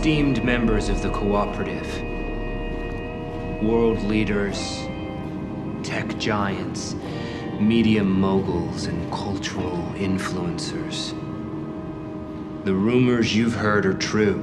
esteemed members of the cooperative, world leaders, tech giants, media moguls, and cultural influencers. The rumors you've heard are true.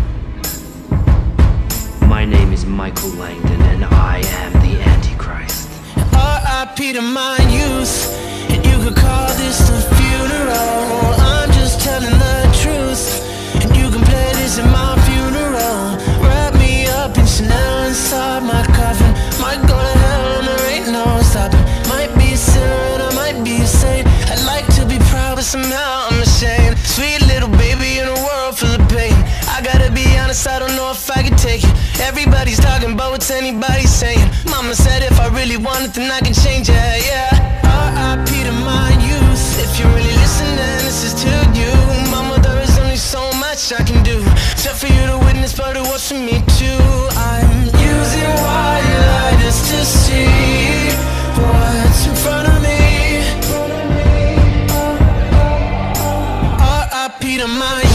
My name is Michael Langdon, and I am the Antichrist. R.I.P. to my youth, and you could call this a funeral. I'm just telling the truth, and you can play this at my funeral. Wrap me up in Chanel inside my coffin. Might go to hell and there ain't no stopping. Might be a sinner and I might be a saint. I'd like to be proud but somehow I'm ashamed. Sweet little baby in a world full of pain. I gotta be honest, I don't know if I can take it. Everybody's talking about what's anybody saying. Mama said if I really want it then I can change it, yeah. R.I.P. to my youth. If you're really listening, this is to you. Mama, there is only so much I can do, except for you to witness, but it was for me too. I'm using white lighters to see what's in front of me. R.I.P. to my